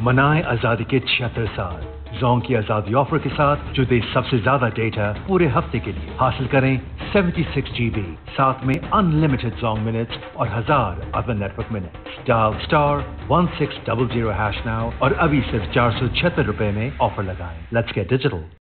मनाएं आजादी के 76 साल। जोंग की आजादी ऑफर के साथ जो दे सबसे ज्यादा डेटा पूरे हफ्ते के लिए। हासिल करें 76 GB, साथ में अनलिमिटेड जोंग मिनट्स और 1000 other network minutes. Dial *1600# now और अभी सिर्फ ₹476 में ऑफर लगाएं। Let's get digital.